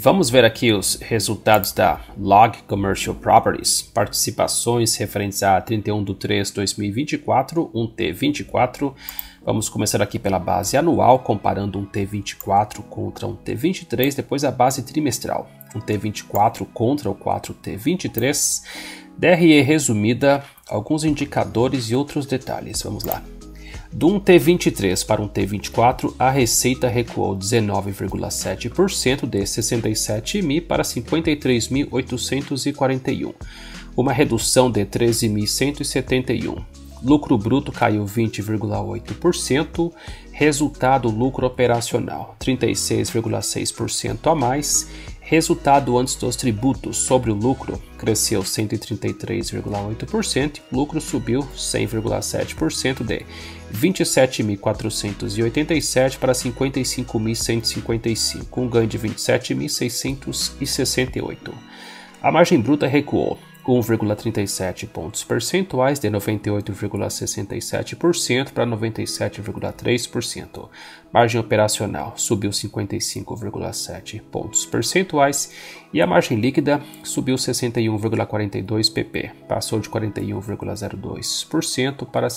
Vamos ver aqui os resultados da Log Commercial Properties, participações referentes a 31/3/2024, um T24. Vamos começar aqui pela base anual, comparando um T24 contra um T23, depois a base trimestral, um T24 contra o 4T23, DRE resumida, alguns indicadores e outros detalhes. Vamos lá. Do um T23 para um T24, a receita recuou 19,7% de 67.000 para 53.841, uma redução de 13.171. Lucro bruto caiu 20,8%, resultado lucro operacional 36,6% a mais, resultado antes dos tributos sobre o lucro cresceu 133,8%, lucro subiu 100,7% de 27.487 para 55.155, um ganho de 27.668. A margem bruta recuou 1,37 pontos percentuais de 98,67% para 97,3%. Margem operacional subiu 55,7 pontos percentuais e a margem líquida subiu 61,42 pp, passou de 41,02% para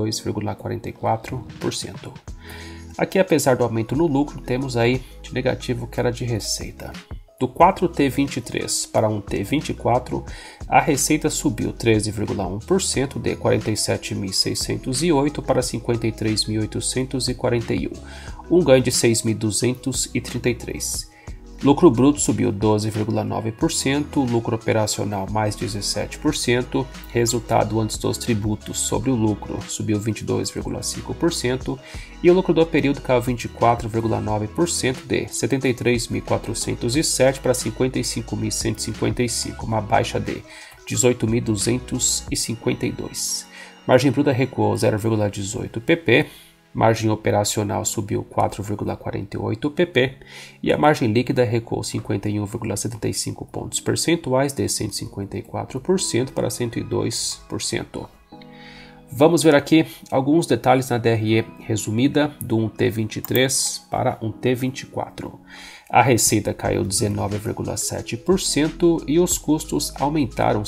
102,44%. Aqui, apesar do aumento no lucro, temos aí de negativo que era de receita. Do 4T23 para um T24, a receita subiu 13,1% de 47.608 para 53.841, um ganho de 6.233. Lucro bruto subiu 12,9%, lucro operacional mais 17%, resultado antes dos tributos sobre o lucro subiu 22,5% e o lucro do período caiu 24,9% de 73.407 para 55.155, uma baixa de 18.252. Margem bruta recuou 0,18 pp. Margem operacional subiu 4,48 pp e a margem líquida recuou 51,75 pontos percentuais de 154% para 102%. Vamos ver aqui alguns detalhes na DRE resumida do um T23 para um T24. A receita caiu 19,7% e os custos aumentaram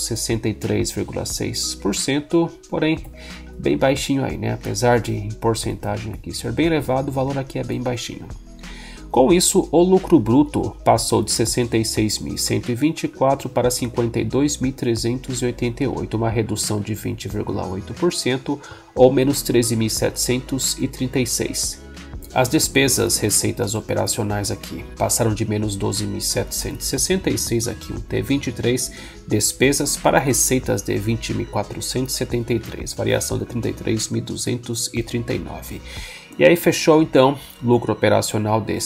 63,6%, porém bem baixinho aí, né? Apesar de em porcentagem aqui ser bem elevado, o valor aqui é bem baixinho. Com isso, o lucro bruto passou de 66.124 para 52.388, uma redução de 20,8% ou menos 13.736. As despesas, receitas operacionais aqui, passaram de menos 12.766 aqui, um T23, despesas para receitas de 20.473, variação de 33.239. E aí fechou então lucro operacional de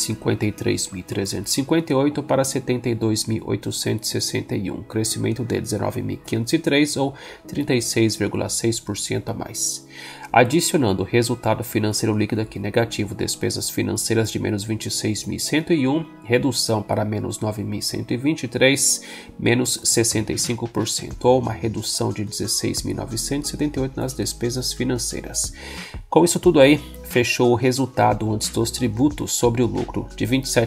53.358 para 72.861, crescimento de 19.503 ou 36,6% a mais. Adicionando o resultado financeiro líquido aqui negativo, despesas financeiras de menos 26.101, redução para menos 9.123, menos 65%, ou uma redução de 16.978 nas despesas financeiras. Com isso tudo aí, fechou o resultado antes dos tributos sobre o lucro de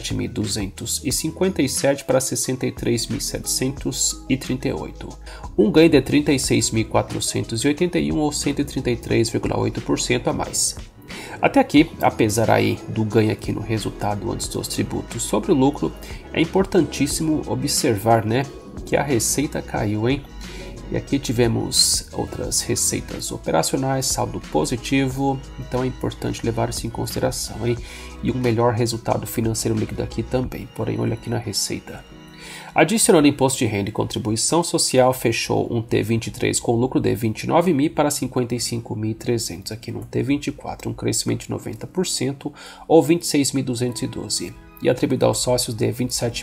27.257 para 63.738, um ganho de 36.481 ou 133,8% a mais. Até aqui, apesar aí do ganho aqui no resultado antes dos tributos sobre o lucro, é importantíssimo observar, né, que a receita caiu, hein? E aqui tivemos outras receitas operacionais, saldo positivo, então é importante levar isso em consideração, hein? E um melhor resultado financeiro líquido aqui também, porém olha aqui na receita. Adicionando imposto de renda e contribuição social, fechou um T23 com lucro de 29.000 para 55.300, aqui no T24, um crescimento de 90% ou 26.212. E atribuído aos sócios de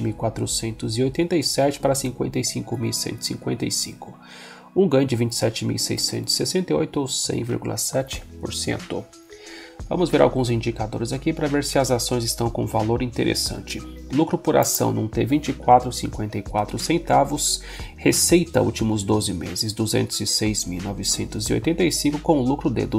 27.487 para 55.155, um ganho de 27.668 ou 100,7%. Vamos ver alguns indicadores aqui para ver se as ações estão com valor interessante. Lucro por ação num T24, 54 centavos. Receita últimos 12 meses, 206.985 com lucro de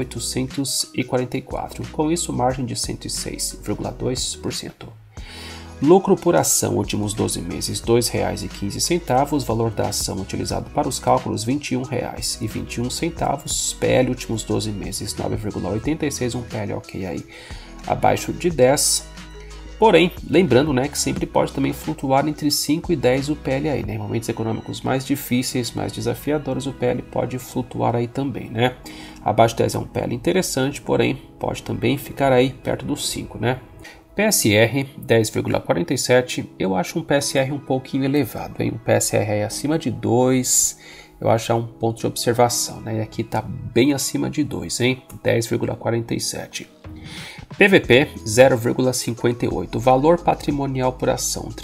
219.844. Com isso, margem de 106,2%. Lucro por ação, últimos 12 meses, R$ 2,15. Valor da ação utilizado para os cálculos, R$ 21,21. PL, últimos 12 meses, 9,86. Um PL ok aí, abaixo de 10. Porém, lembrando, né, que sempre pode também flutuar entre 5 e 10 o PL aí, né? Em momentos econômicos mais difíceis, mais desafiadores, o PL pode flutuar aí também, né? Abaixo de 10 é um PL interessante, porém pode também ficar aí perto dos 5, né? PSR 10,47, eu acho um PSR um pouquinho elevado, hein? Um PSR aí acima de 2, eu acho um ponto de observação, né? E aqui tá bem acima de 2, hein? 10,47. PVP 0,58, valor patrimonial por ação R$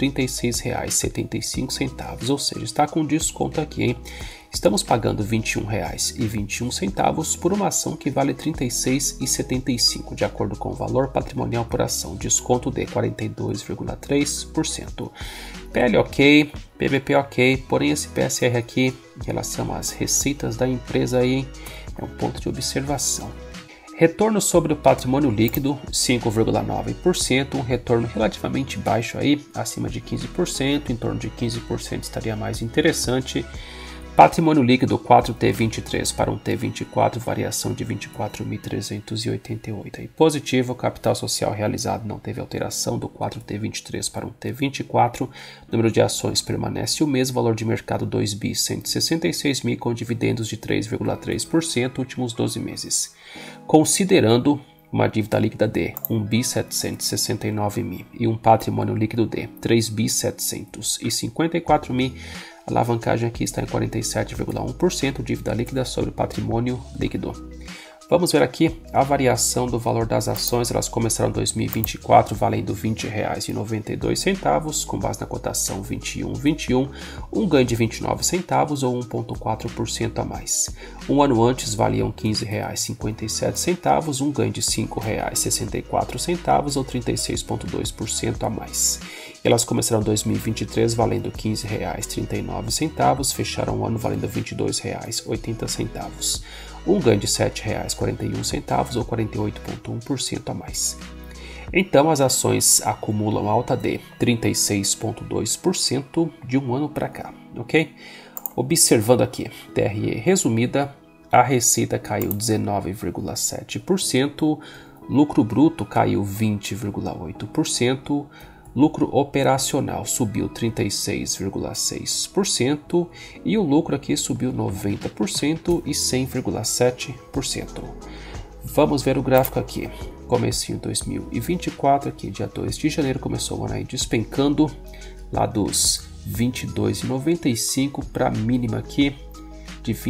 36,75, ou seja, está com desconto aqui, hein? Estamos pagando R$ 21,21 por uma ação que vale R$ 36,75, de acordo com o valor patrimonial por ação, desconto de 42,3%. PL ok, PVP ok, porém esse PSR aqui, em relação às receitas da empresa aí, é um ponto de observação. Retorno sobre o patrimônio líquido, 5,9%, um retorno relativamente baixo aí, acima de 15%, em torno de 15% estaria mais interessante. Patrimônio líquido 4T23 para um T24, variação de 24.388. Positivo, capital social realizado não teve alteração do 4T23 para um T24. Número de ações permanece o mesmo, valor de mercado 2.166.000 com dividendos de 3,3% últimos 12 meses. Considerando uma dívida líquida de 1.769.000 e um patrimônio líquido de 3.754.000, a alavancagem aqui está em 47,1%, dívida líquida sobre o patrimônio líquido. Vamos ver aqui a variação do valor das ações. Elas começaram em 2024 valendo R$ 20,92, com base na cotação 21,21, um ganho de 29 centavos ou 1,4% a mais. Um ano antes valiam R$ 15,57, um ganho de R$ 5,64 ou 36,2% a mais. Elas começaram em 2023 valendo R$ 15,39, fecharam o ano valendo R$ 22,80. Um ganho de R$ 7,41 ou 48,1% a mais. Então as ações acumulam alta de 36,2% de um ano para cá, ok? Observando aqui, TRE resumida, a receita caiu 19,7%, lucro bruto caiu 20,8%, lucro operacional subiu 36,6% e o lucro aqui subiu 90% e 100,7%. Vamos ver o gráfico aqui. Comecinho 2024, aqui dia 2 de janeiro, começou o ano aí despencando lá dos R$ 22,95 para a mínima aqui de R$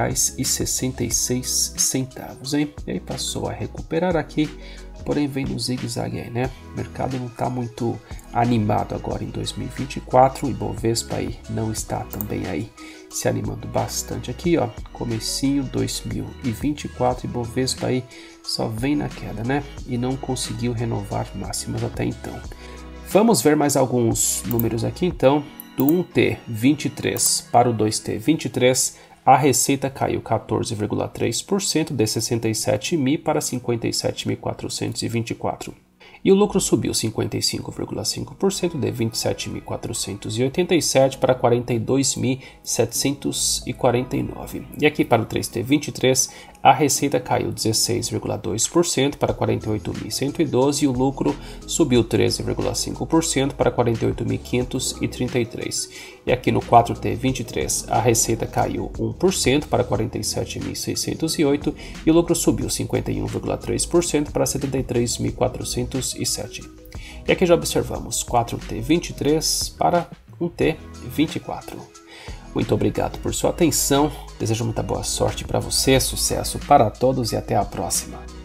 20,66, hein? E aí passou a recuperar aqui, porém vem no zigue-zague aí, né? O mercado não está muito animado agora em 2024, o Ibovespa aí não está também aí se animando bastante aqui, ó. Comecinho 2024, Ibovespa aí só vem na queda, né? E não conseguiu renovar máximas até então. Vamos ver mais alguns números aqui então. Do 1T23 para o 2T23, a receita caiu 14,3% de 67.000 para 57.424. E o lucro subiu 55,5% de 27.487 para 42.749. E aqui para o 3T23, a receita caiu 16,2% para 48.112 e o lucro subiu 13,5% para 48.533. E aqui no 4T23, a receita caiu 1% para 47.608 e o lucro subiu 51,3% para 73.407. E aqui já observamos 4T23 para 1T24. Muito obrigado por sua atenção, desejo muita boa sorte para você, sucesso para todos e até a próxima.